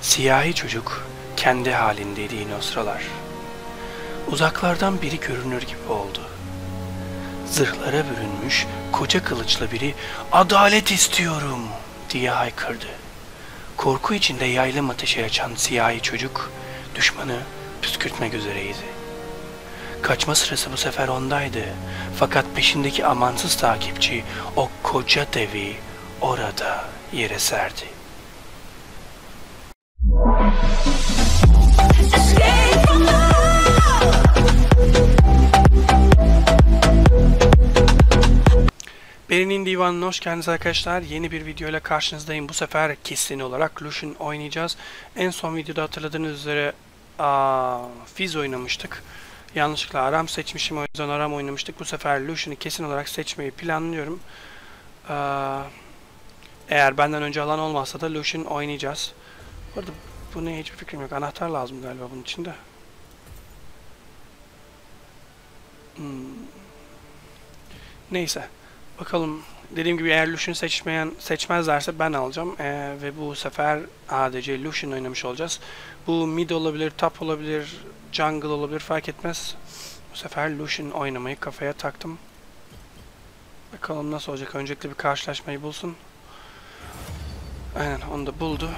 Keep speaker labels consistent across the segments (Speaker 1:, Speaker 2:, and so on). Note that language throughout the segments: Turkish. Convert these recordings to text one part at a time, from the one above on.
Speaker 1: Siyahi çocuk kendi halindeydi yine o sıralar. Uzaklardan biri görünür gibi oldu. Zırhlara bürünmüş koca kılıçlı biri "Adalet istiyorum!" diye haykırdı. Korku içinde yaylım ateşi açan siyahi çocuk düşmanı püskürtmek üzereydi. Kaçma sırası bu sefer ondaydı. Fakat peşindeki amansız takipçi o koca devi orada yere serdi. Berinin Divanı'na hoş geldiniz arkadaşlar. Yeni bir video ile karşınızdayım. Bu sefer kesin olarak Lucian oynayacağız. En son videoda hatırladığınız üzere Fizz oynamıştık. Yanlışlıkla Aram seçmişim, o yüzden Aram oynamıştık. Bu sefer Lucian'ı kesin olarak seçmeyi planlıyorum. Eğer benden önce alan olmazsa da Lucian oynayacağız. Bu arada bu ne, hiçbir fikrim yok. Anahtar lazım galiba bunun içinde. Neyse. Bakalım. Dediğim gibi eğer Lucian seçmezlerse ben alacağım. Ve bu sefer ADC Lucian oynamış olacağız. Bu mid olabilir, top olabilir, jungle olabilir, fark etmez. Bu sefer Lucian oynamayı kafaya taktım. Bakalım nasıl olacak. Öncelikle bir karşılaşmayı bulsun. Aynen, onu da buldu.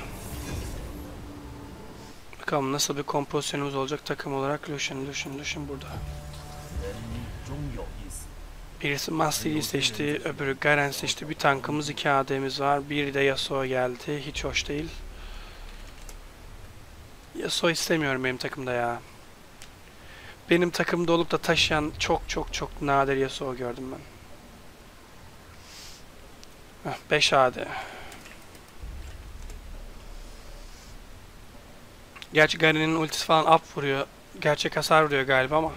Speaker 1: Bakalım nasıl bir kompozisyonumuz olacak takım olarak. Lucian burada. Birisi Master'ı seçti, öbürü Garen seçti. Bir tankımız, 2 AD'miz var. Bir de Yasuo geldi. Hiç hoş değil. Yasuo istemiyorum benim takımda ya. Benim takımda olup da taşıyan çok nadir Yasuo gördüm ben. 5 AD. Gerçi Garen'in ultisi falan up vuruyor. Gerçek hasar vuruyor galiba ama.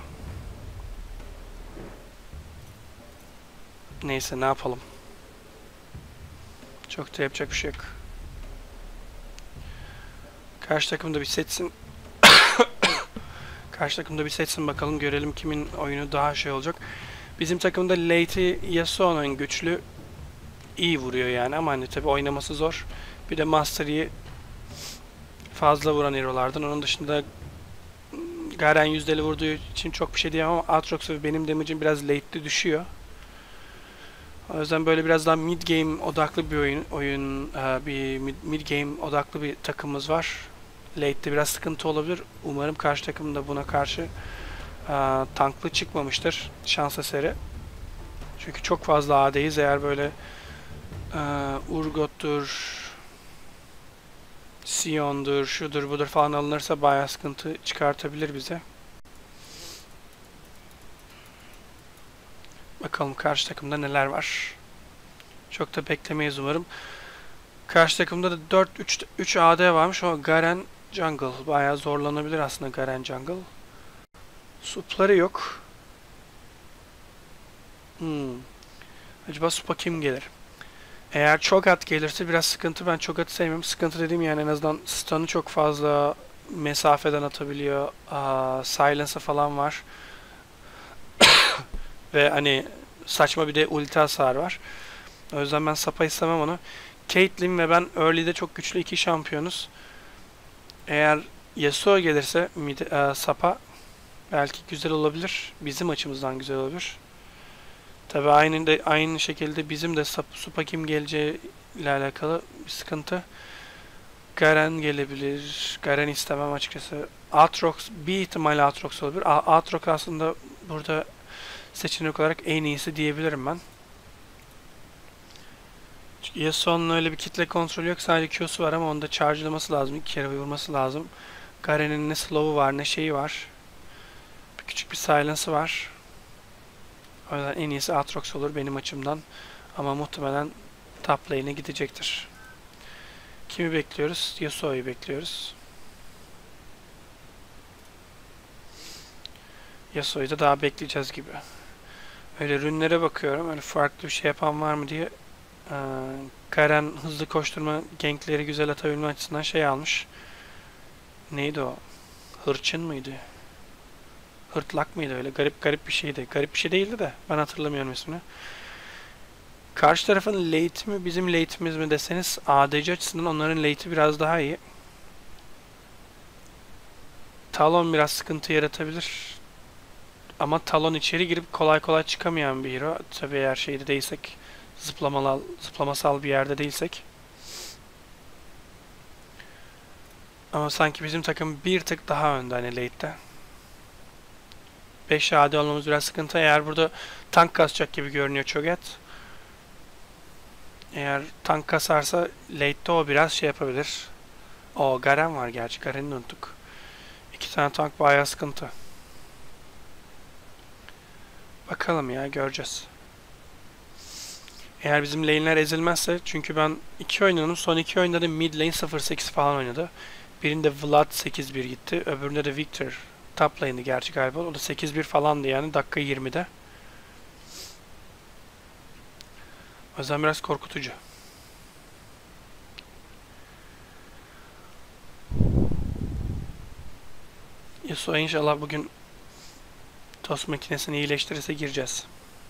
Speaker 1: Neyse, ne yapalım. Çok da yapacak bir şey yok. Karşı takımda bir seçsin. Karşı takımda bir seçsin bakalım, görelim kimin oyunu daha şey olacak. Bizim takımda late'i Yasuo'nun güçlü, iyi vuruyor yani ama hani tabi oynaması zor. Bir de Master fazla vuran hero'lardan. Onun dışında Garen yüzdeli vurduğu için çok bir şey diyemem ama Aatrox ve benim damage'im biraz late'de düşüyor. O yüzden böyle biraz daha mid game odaklı bir mid game odaklı bir takımımız var. Late'de biraz sıkıntı olabilir. Umarım karşı takım da buna karşı tanklı çıkmamıştır. Şans eseri. Çünkü çok fazla AD'yiz. Eğer böyle Urgot'tur, Sion'dur, şudur budur falan alınırsa bayağı sıkıntı çıkartabilir bize. Bakalım karşı takımda neler var. Çok da beklemeyiz umarım. Karşı takımda da 3 AD varmış. O Garen Jungle. Bayağı zorlanabilir aslında Garen Jungle. Supları yok. Acaba supa kim gelir? Eğer Cho'Gath gelirse biraz sıkıntı. Ben Cho'Gath'ı sevmiyorum. Sıkıntı dediğim yani en azından stun'ı çok fazla mesafeden atabiliyor. Silence'ı falan var. Ve hani saçma bir de ulti hasar var. O yüzden ben Sapa istemem onu. Caitlyn ve ben early'de çok güçlü 2 şampiyonuz. Eğer Yasuo gelirse Sapa belki güzel olabilir. Bizim açımızdan güzel olabilir. Tabi aynı şekilde bizim de Supa kim geleceği ile alakalı bir sıkıntı. Garen gelebilir. Garen istemem açıkçası. Aatrox, bir ihtimalle Aatrox olabilir. Aatrox aslında burada seçenek olarak en iyisi diyebilirim ben. Çünkü Yasuo'nun öyle bir kitle kontrolü yok. Sadece Q'su var ama onu da charge'laması lazım. 2 kere vurması lazım. Garen'in ne slow'u var ne şeyi var. Küçük bir silence'ı var. O yüzden en iyisi Aatrox olur benim açımdan. Ama muhtemelen top lane'e gidecektir. Kimi bekliyoruz? Yasuo'yu bekliyoruz. Yasuo'yu da daha bekleyeceğiz gibi. Öyle rünlere bakıyorum. Öyle farklı bir şey yapan var mı diye. Garen hızlı koşturma, gankleri güzel atabilme açısından şey almış. Neydi o? Hırçın mıydı? Hırtlak mıydı, öyle garip bir şeydi. Garip bir şey değildi de ben hatırlamıyorum ismini. Karşı tarafın late'i mi bizim late'imiz mi deseniz ADC açısından onların late'i biraz daha iyi. Talon biraz sıkıntı yaratabilir. Ama Talon içeri girip kolay kolay çıkamayan bir hero. Tabii eğer şeyde değilsek, zıplamasal bir yerde değilsek. Ama sanki bizim takım bir tık daha önde hani late'te. 5 AD olmamız biraz sıkıntı. Eğer burada tank kasacak gibi görünüyor Cho'Gath. Eğer tank kasarsa late'te o biraz şey yapabilir. O Garen var gerçi. Garen'i unuttuk. 2 tane tank bayağı sıkıntı. Bakalım ya, göreceğiz. Eğer bizim lane'ler ezilmezse, çünkü ben 2 oynadım. Son 2 oyunda da mid lane 0-8 falan oynadı. Birinde Vlad 8-1 gitti. Öbüründe de Victor top lane'di gerçi galiba. O da 8-1 falandı yani dakika 20'de. O yüzden biraz korkutucu. Yasuo inşallah bugün tost makinesini iyileştirirse gireceğiz.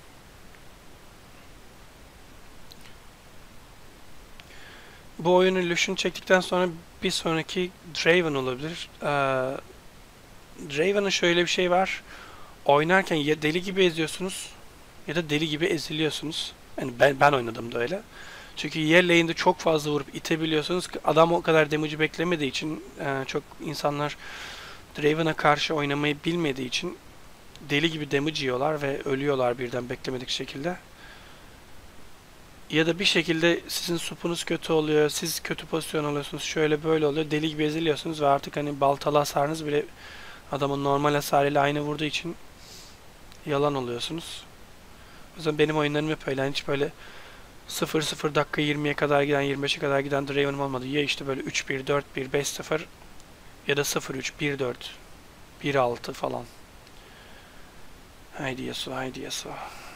Speaker 1: Bu oyunu Lucian çektikten sonra bir sonraki Draven olabilir. Draven'ın şöyle bir şey var. Oynarken ya deli gibi eziyorsunuz ya da deli gibi eziliyorsunuz. Yani ben oynadım da öyle. Çünkü yer lane'de çok fazla vurup itebiliyorsunuz. Adam o kadar damage'i beklemediği için, çok insanlar Draven'a karşı oynamayı bilmediği için deli gibi damage yiyorlar ve ölüyorlar birden beklemedik şekilde. Ya da bir şekilde sizin supunuz kötü oluyor, siz kötü pozisyon alıyorsunuz, şöyle böyle oluyor, deli gibi eziliyorsunuz ve artık hani baltalı hasarınız bile adamın normal hasarıyla aynı vurduğu için yalan oluyorsunuz. O yüzden benim oyunlarım hep öyle. Yani hiç böyle 0-0 dakika 20'ye kadar giden, 25'e kadar giden Draven'ım olmadı. Ya işte böyle 3-1, 4-1, 5-0 ya da 0-3, 1-4, 1-6 falan. Haydi Yasuo, haydi Yasuo.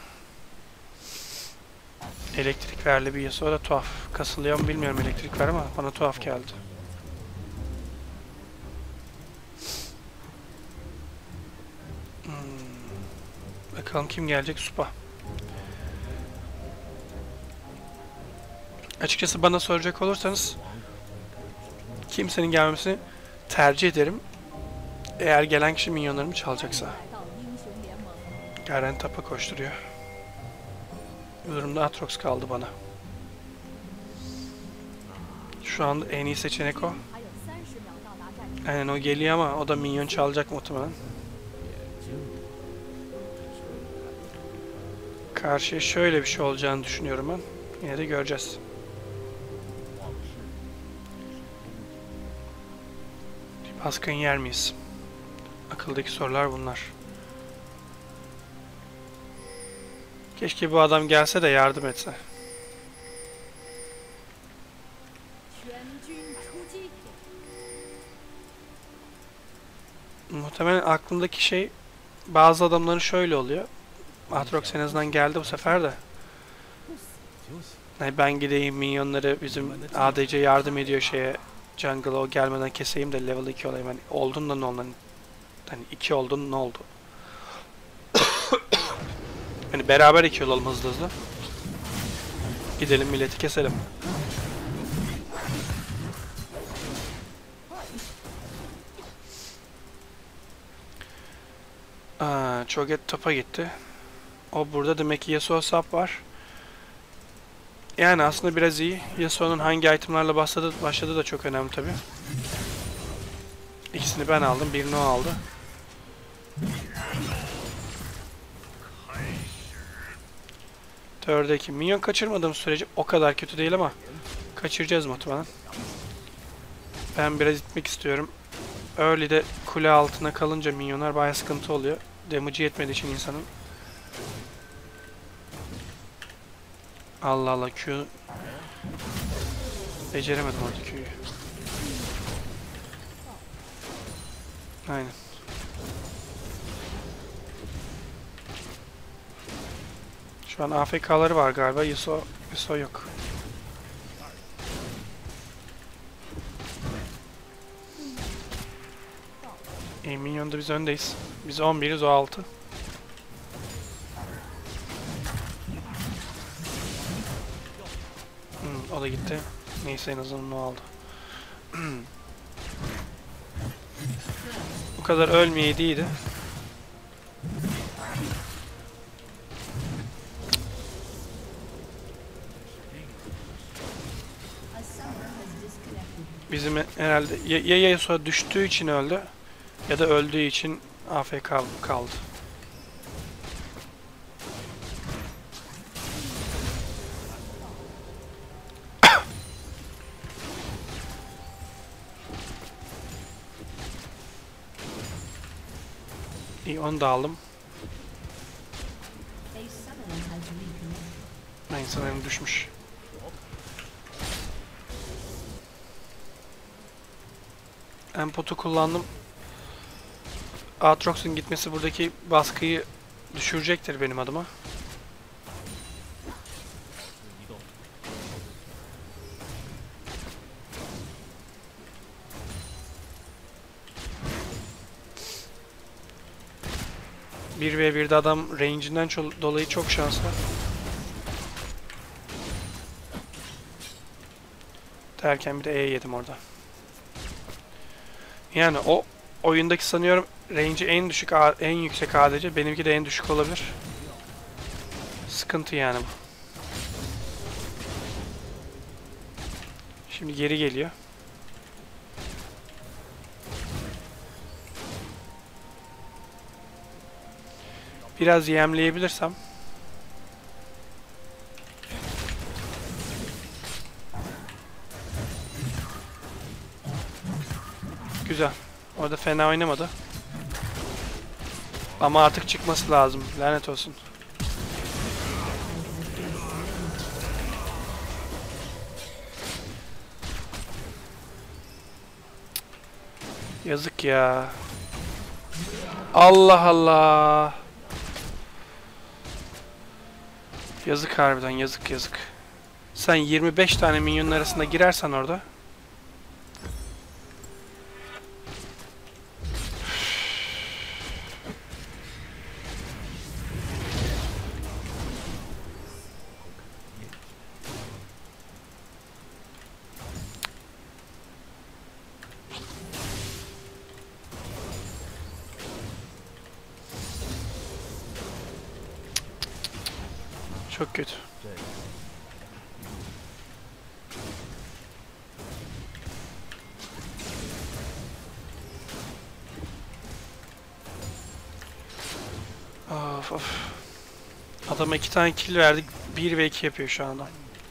Speaker 1: Elektrik verli bir Yasuo da tuhaf. Kasılıyor mu bilmiyorum elektrik ver ama bana tuhaf geldi. Bakalım kim gelecek? Supa. Açıkçası bana soracak olursanız kimsenin gelmesini tercih ederim. Eğer gelen kişi minyonlarımı çalacaksa. Garen tapa koşturuyor. Bu durumda Aatrox kaldı bana. Şu anda en iyi seçenek o. Aynen o geliyor ama o da minyon çalacak muhtemelen. Karşıya şöyle bir şey olacağını düşünüyorum ben. Yine de göreceğiz. Bir baskın yer miyiz? Akıldaki sorular bunlar. Keşke bu adam gelse de yardım etse. Muhtemelen aklımdaki şey, bazı adamların şöyle oluyor. Aatrox en azından geldi bu sefer de. Yani ben gideyim minyonları, bizim ADC yardım ediyor şeye, jungle'a, o gelmeden keseyim de level 2 olayım. Hani oldun da ne oldu? Hani 2 oldun ne oldu? Hani beraber 2 olalım hızlı hızlı. Gidelim milleti keselim. Cho'Gath topa gitti. O burada, demek ki Yasuo sap var. Yani aslında biraz iyi. Yasuo'nun hangi itemlarla başladığı da çok önemli tabi. İkisini ben aldım, birini o aldı. Dördeki minyon kaçırmadığım sürece o kadar kötü değil ama kaçıracağız muhtemelen. Ben biraz itmek istiyorum. Early'de kule altına kalınca minyonlar bayağı sıkıntı oluyor. Damage'i yetmediği için insanın. Allah Allah, Q. Beceremedim orada Q'yu. Aynen. Şu an AFK'ları var galiba. Yasuo yok. Minyon'da biz öndeyiz. Biz 11'iz, o 6. O da gitti. Neyse en azından o aldı. Bu kadar ölmeyeydi iyiydi. Bizim herhalde ya Yasuo düştüğü için öldü ya da öldüğü için AFK kaldı. İyi, onu da aldım. Sanırım düşmüş. Empot'u kullandım. Aatrox'un gitmesi buradaki baskıyı düşürecektir benim adıma. Bir ve 1'de adam range'inden dolayı çok şanslı. Derken bir de E yedim orada. Yani o oyundaki sanıyorum range'i en düşük, en yüksek ADC, benimki de en düşük olabilir. Sıkıntı yani bu. Şimdi geri geliyor. Biraz yemleyebilirsem. Güzel. Orada fena oynamadı. Ama artık çıkması lazım. Lanet olsun. Yazık ya. Allah Allah. Yazık harbiden, yazık yazık. Sen 25 tane minyonun arasında girersen orada. Çok kötü. Of of. Adama 2 tane kill verdik. 1 ve 2 yapıyor şu anda.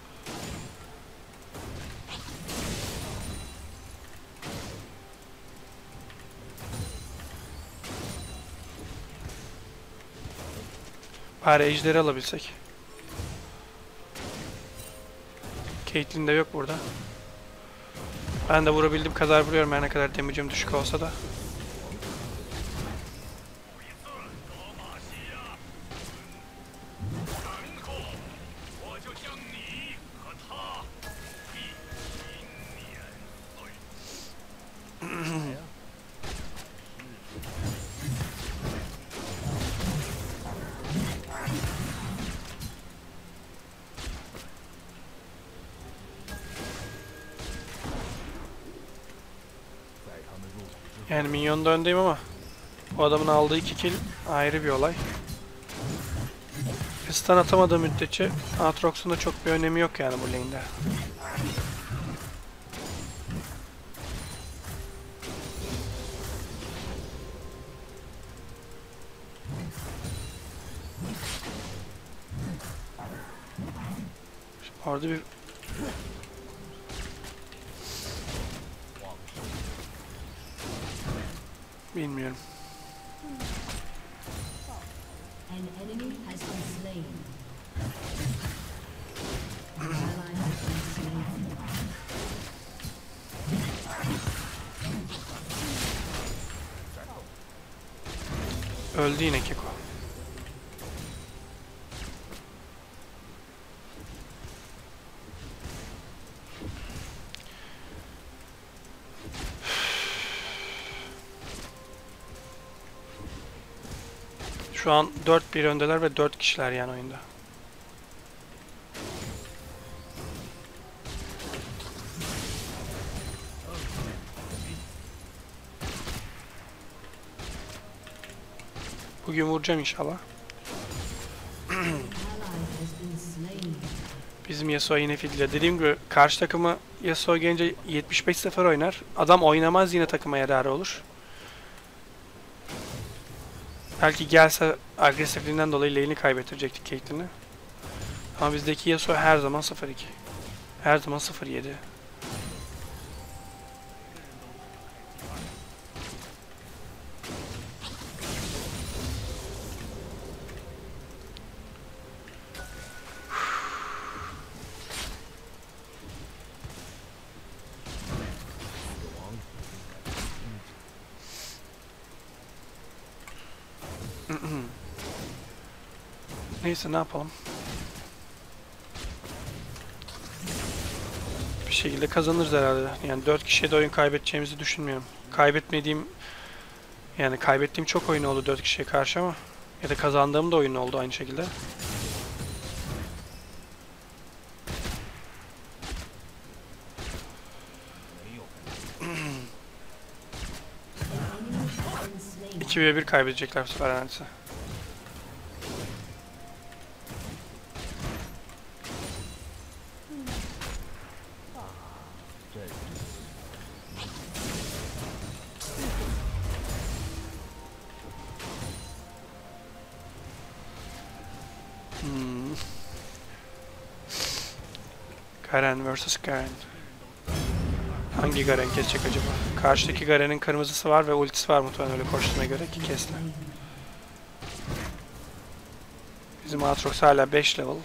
Speaker 1: Bari ejderi alabilsek. Caitlyn de yok burada. Ben de vurabildiğim kadar vuruyorum, her ne kadar damage'im düşük olsa da. Yani minyonda öndeyim ama o adamın aldığı 2 kill ayrı bir olay. Stun atamadığı müddetçe Aatrox'un da çok bir önemi yok yani bu lane'de. Orada bir bilmiyorum. Öldü yine Keko. Şu an 4-1 öndeler ve 4 kişiler yani oyunda. Bugün vuracağım inşallah. Bizim Yasuo yine fidliyor. Dediğim gibi karşı takımı Yasuo gelince 75 sefer oynar. Adam oynamaz, yine takıma yararı olur. Belki gelse agresifliğinden dolayı lane'i kaybettirecektik Caitlyn'i. Ama bizdeki Yasuo her zaman 0-2. Her zaman 0-7. Neyse, ne yapalım. Bir şekilde kazanırız herhalde. Yani 4 kişiye de oyun kaybedeceğimizi düşünmüyorum. Yani kaybettiğim çok oyun oldu 4 kişiye karşı ama ya da kazandığım da oyun oldu aynı şekilde. İki ve 1 kaybedecekler bu sefer neredeyse. Garen vs Garen. Hangi Garen kesecek acaba? Karşıdaki Garen'in kırmızısı var ve ultisi var muhtemelen, öyle koştuğuna göre ki kesti. Bizim Aatrox hala 5 level.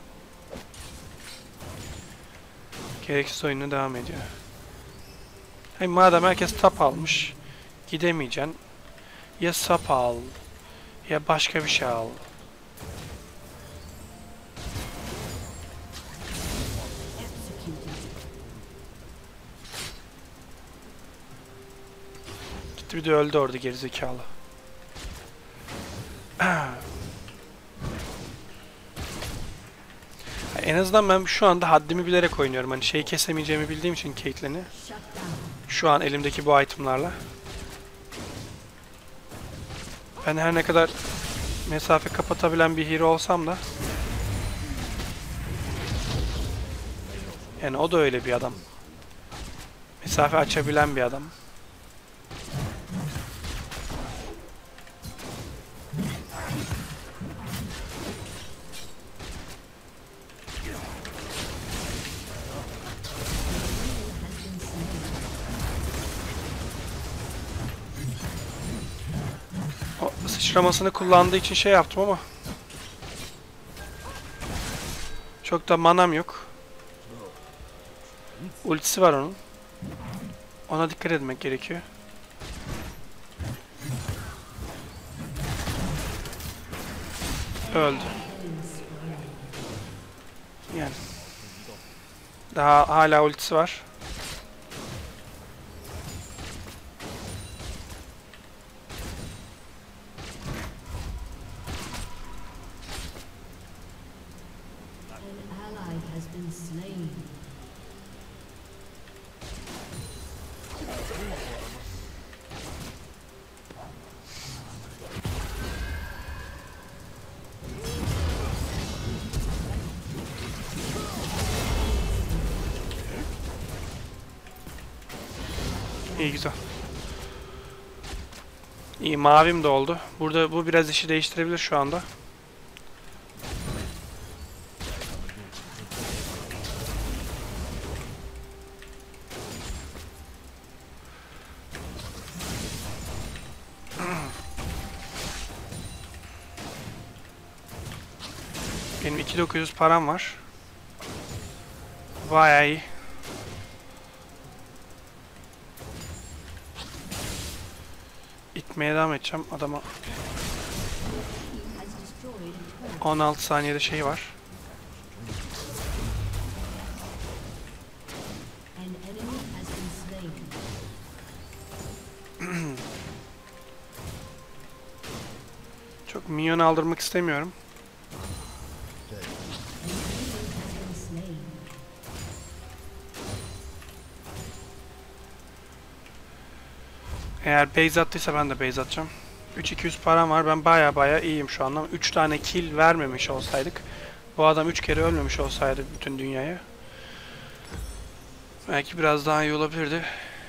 Speaker 1: Gereksiz oyununa devam ediyor. Hey, madem herkes tap almış, gidemeyeceksin. Ya sap al, ya başka bir şey al. Gitti bir de öldü orada gerizekalı. En azından ben şu anda haddimi bilerek oynuyorum. Hani şeyi kesemeyeceğimi bildiğim için Caitlyn'i. Şu an elimdeki bu itemlarla. Ben her ne kadar mesafe kapatabilen bir hero olsam da, yani o da öyle bir adam. Mesafe açabilen bir adam. O sıçramasını kullandığı için şey yaptım ama çok da manam yok. Ultisi var onun. Ona dikkat etmek gerekiyor. Öldü. Yani. Daha hala ultisi var. İyi, güzel. İyi, mavim de oldu. Burada bu biraz işi değiştirebilir şu anda. Benim 2900 param var. Bayağı iyi. İtmeye devam edeceğim adama. 16 saniyede şey var. Çok minyon aldırmak istemiyorum. Eğer base attıysa ben de base atacağım. 3200 param var. Ben baya iyiyim şu anda. 3 tane kill vermemiş olsaydık. Bu adam 3 kere ölmemiş olsaydı bütün dünyaya. Belki biraz daha iyi olabilirdi.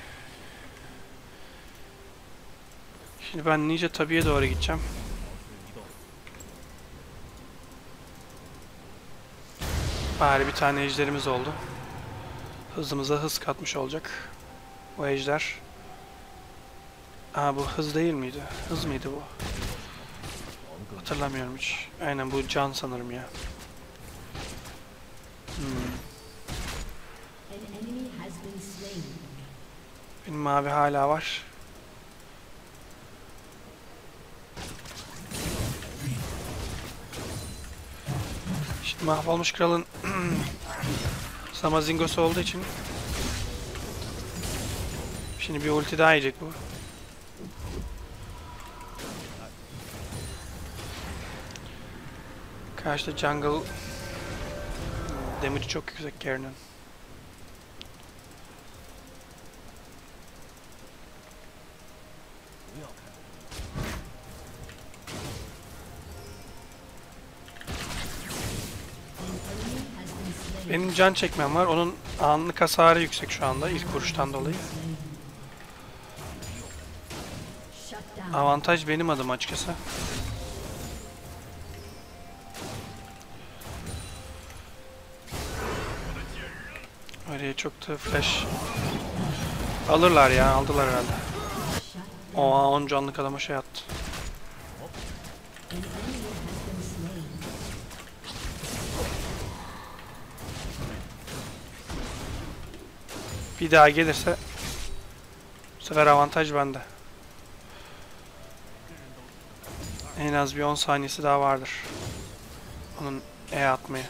Speaker 1: Şimdi ben Ninja Tabi'ye doğru gideceğim. Bari bir tane ejderimiz oldu. Hızımıza hız katmış olacak. O ejder. Aa, bu hız değil miydi? Hız mıydı bu? Hatırlamıyorum hiç. Aynen, bu can sanırım ya. Benim mavi hala var. Şimdi mahvolmuş kralın Samazingosu olduğu için şimdi bir ulti daha yiyecek bu. Karşıda jungle damage çok yüksek Garen'ın. Benim can çekmem var. Onun anlık hasarı yüksek şu anda ilk vuruştan dolayı. Avantaj benim adım açıkçası. Oraya çok da flash alırlar ya. Aldılar herhalde. Oha, 10 canlık adama şey attı. Bir daha gelirse bu sefer avantaj bende. En az bir 10 saniyesi daha vardır onun atmaya.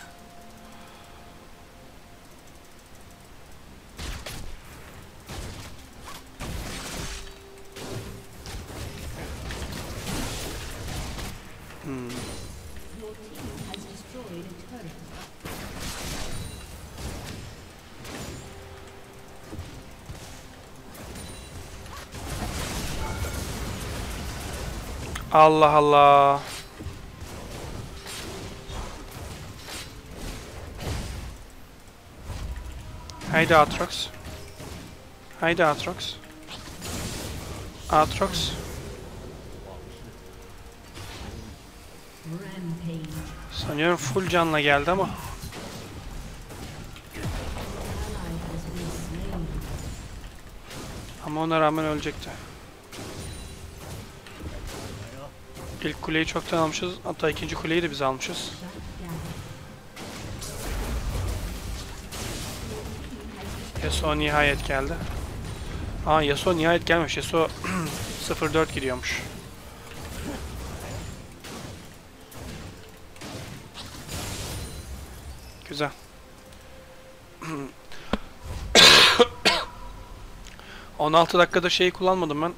Speaker 1: Allah Allah. Haydi Aatrox. Haydi Aatrox. Aatrox. Sanıyorum full canla geldi ama. Ama ona rağmen ölecekti. İlk kuleyi çoktan almışız. Hatta ikinci kuleyi de biz almışız. Yasuo nihayet geldi. Aa, Yasuo nihayet gelmiş. Yasuo 0-4 gidiyormuş. Güzel. 16 dakikada şeyi kullanmadım ben.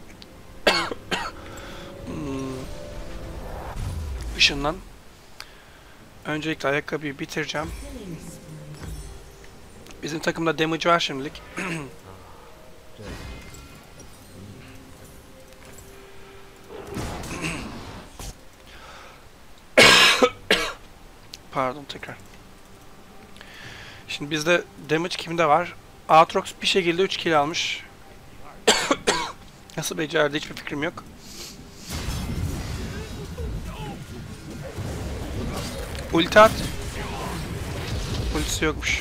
Speaker 1: Işından. Öncelikle ayakkabıyı bitireceğim. Bizim takımda damage var şimdilik. Pardon, tekrar. Şimdi bizde damage kimde var? Aatrox bir şekilde 3 kill almış. Nasıl becerdi hiçbir fikrim yok. Ulti at. Ultisi yokmuş.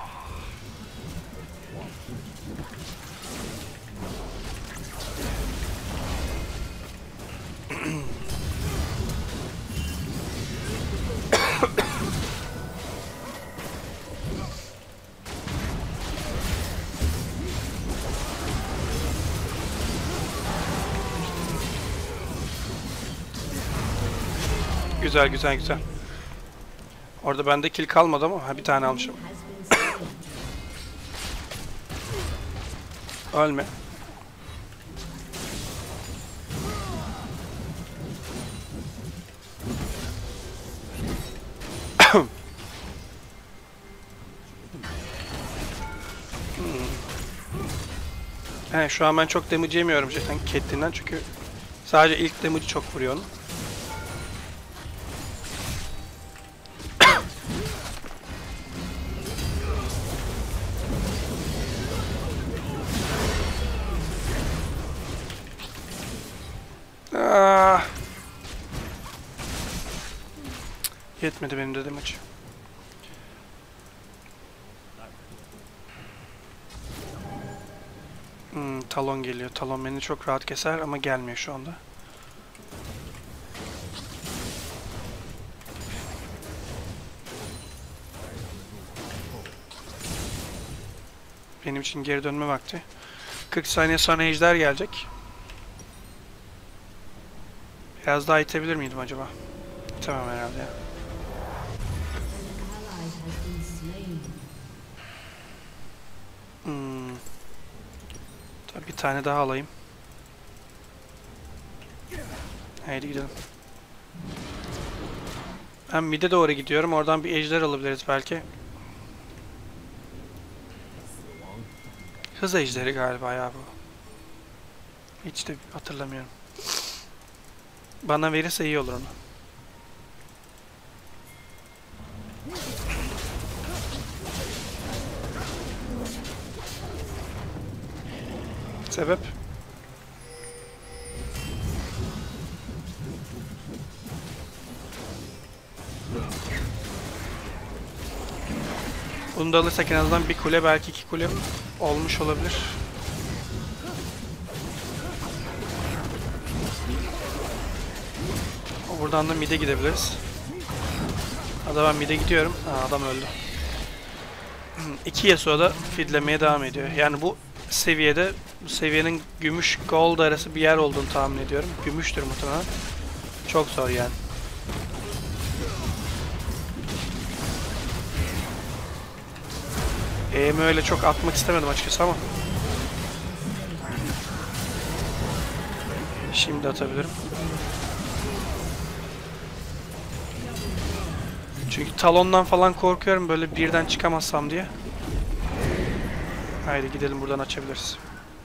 Speaker 1: Güzel güzel güzel. Orada bende kill kalmadı ama bir tane almışım. Ölme. He, şu an ben çok damage yemiyorum zaten Caitlyn'den çünkü Sadece ilk damage'ı çok vuruyor onun. Ah. Yetmedi benim de damage. Talon geliyor. Talon beni çok rahat keser ama gelmiyor şu anda. Benim için geri dönme vakti. 40 saniye sonra ejder gelecek. Biraz daha itebilir miydim acaba? Tamam herhalde ya. Tabii bir tane daha alayım. Haydi gidelim. Ben mid'e doğru gidiyorum. Oradan bir ejder alabiliriz belki. Hız ejderi galiba ya bu. Hiç de hatırlamıyorum. Bana verirse iyi olur onu. Sebep? Bunu da alırsak en azından bir kule, belki iki kule olmuş olabilir. Buradan da mid'e gidebiliriz. Hadi ben mid'e gidiyorum. Ha, adam öldü. İki Yasuo da feedlemeye devam ediyor. Yani bu seviyede, bu seviyenin gümüş gold arası bir yer olduğunu tahmin ediyorum. Gümüştür muhtemelen. Çok zor yani. Öyle çok atmak istemedim açıkçası ama. Şimdi atabilirim. Çünkü talondan falan korkuyorum böyle birden çıkamazsam diye. Haydi gidelim, buradan açabiliriz.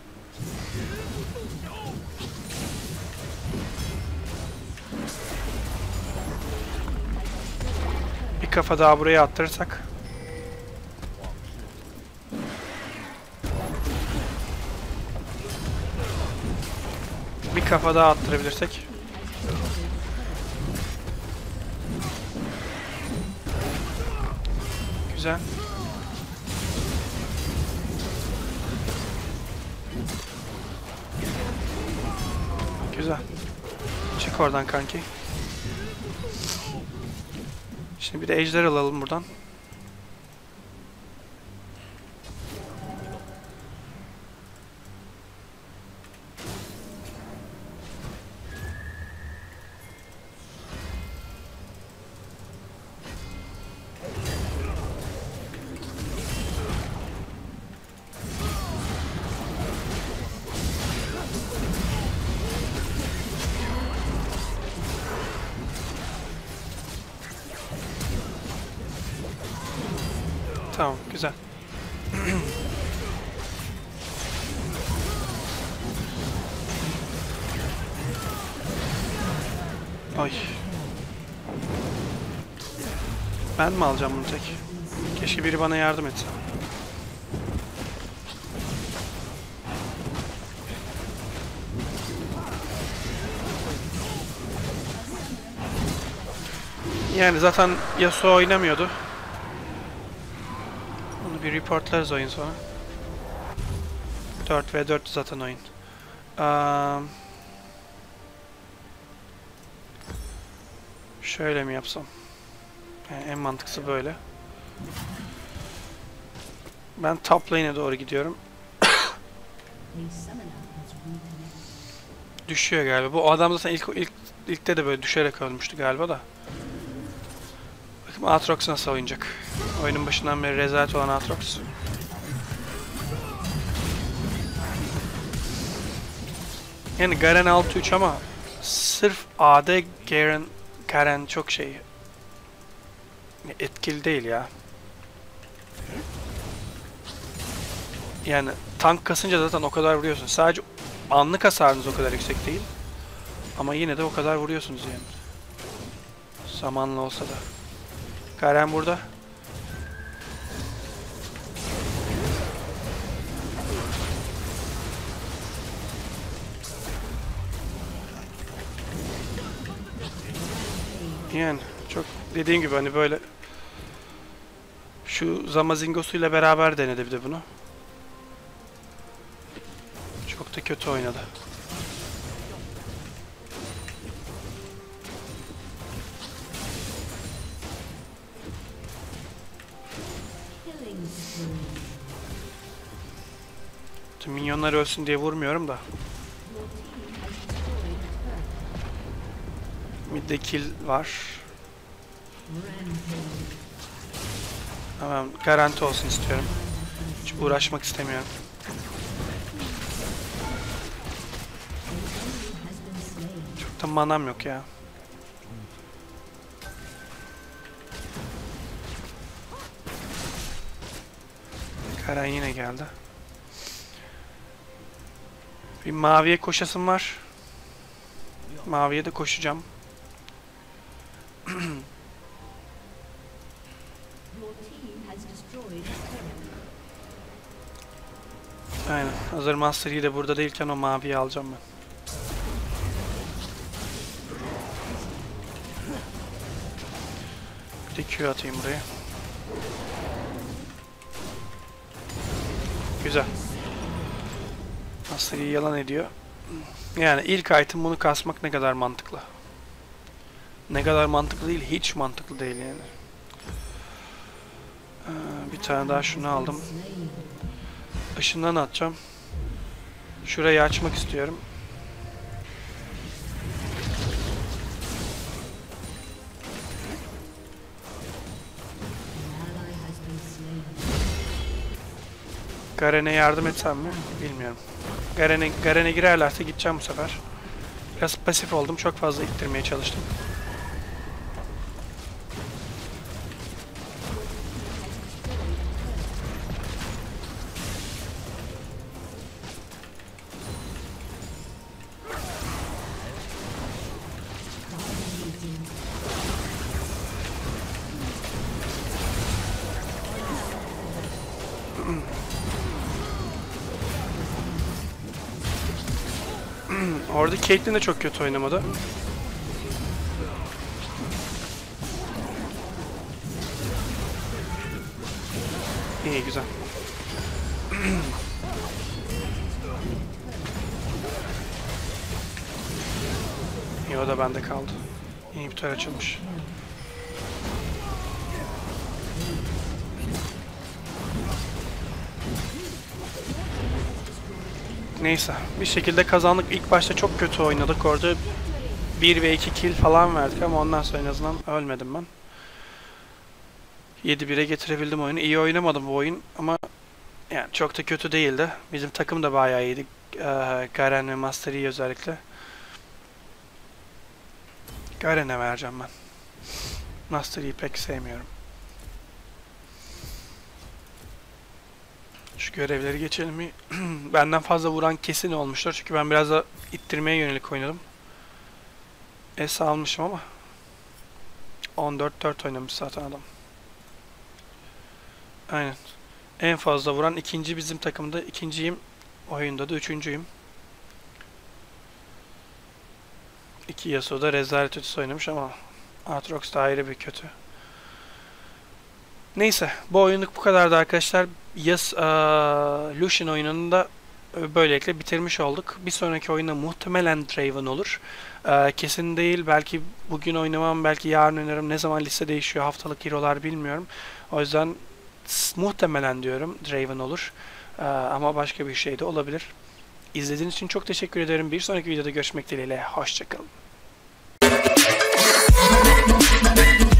Speaker 1: Bir kafa daha buraya attırırsak. Bir kafa daha attırabilirsek. Güzel. Güzel. Çık oradan kanki. Şimdi bir de ejder alalım buradan. Tamam, güzel. Ay. Ben mi alacağım bunu tek? Keşke biri bana yardım etse. Yani zaten Yasuo oynamıyordu. Onu bir reportlarız oyun sonra. 4v4 zaten oyun. Şöyle mi yapsam? Yani en mantıklısı böyle. Ben top lane'e doğru gidiyorum. Düşüyor galiba. Bu adam zaten ilkte de böyle düşerek ölmüştü galiba da. Bakın Aatrox nasıl oynayacak? Oyunun başından beri rezalet olan Aatrox. Yani Garen 6-3 ama sırf AD Garen çok şey etkili değil ya. Yani tank kasınca zaten o kadar vuruyorsun. Sadece anlık hasarınız o kadar yüksek değil. Ama yine de o kadar vuruyorsunuz yani. Zamanla olsa da. Garen burada. Yani çok dediğim gibi hani böyle şu Zamazingos'uyla beraber denedi bir de bunu. Çok da kötü oynadı. Tüm minyonlar ölsün diye vurmuyorum da. Mid'de kill var. Hemen garanti olsun istiyorum. Hiç uğraşmak istemiyorum. Çok da manam yok ya. Garen yine geldi. Bir maviye koşasım var. Maviye de koşacağım. Aynen. Hazır Master Yi de burada değilken o maviyi alacağım ben. Bir de Q atayım buraya. Güzel. Master Yi yalan ediyor. Yani ilk item bunu kasmak ne kadar mantıklı. Ne kadar mantıklı değil, hiç mantıklı değil yani. Bir tane daha şunu aldım. Işından atacağım. Şurayı açmak istiyorum. Garen'e yardım etsem mi? Bilmiyorum. Garen'e girerlerse gideceğim bu sefer. Biraz pasif oldum. Çok fazla ittirmeye çalıştım. Orada Caitlyn de çok kötü oynamadı. İyi, güzel. İyi, o da bende kaldı. İyi, bir tur açılmış. Neyse, bir şekilde kazandık. İlk başta çok kötü oynadık orada. 1 ve 2 kill falan verdik ama ondan sonra en azından ölmedim ben. 7-1'e getirebildim oyunu. İyi oynamadım bu oyun ama yani çok da kötü değildi. Bizim takım da bayağı iyiydi. Garen ve Master Yi özellikle. Garen'e vereceğim ben. Master Yi'yi pek sevmiyorum. Şu görevleri geçelim mi? Benden fazla vuran kesin olmuşlar. Çünkü ben biraz da ittirmeye yönelik oynadım. S almışım ama 14-4 oynamış zaten adam. Aynen. En fazla vuran ikinci bizim takımda. İkinciyim. Oyunda da üçüncüyüm. 2 Yasuo'da rezalet ötesi oynamış ama Aatrox da ayrı bir kötü. Neyse, bu oyunluk bu kadardı arkadaşlar. Lucian oyununu da böylelikle bitirmiş olduk. Bir sonraki oyunda muhtemelen Draven olur. Kesin değil. Belki bugün oynamam, belki yarın oynarım. Ne zaman liste değişiyor, haftalık hero'lar bilmiyorum. O yüzden muhtemelen diyorum Draven olur. Ama başka bir şey de olabilir. İzlediğiniz için çok teşekkür ederim. Bir sonraki videoda görüşmek dileğiyle. Hoşçakalın.